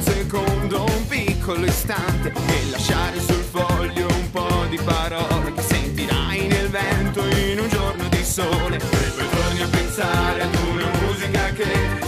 un secondo, un piccolo istante e lasciare sul foglio un po' di parole che sentirai nel vento in un giorno di sole. E poi torni a pensare ad una musica che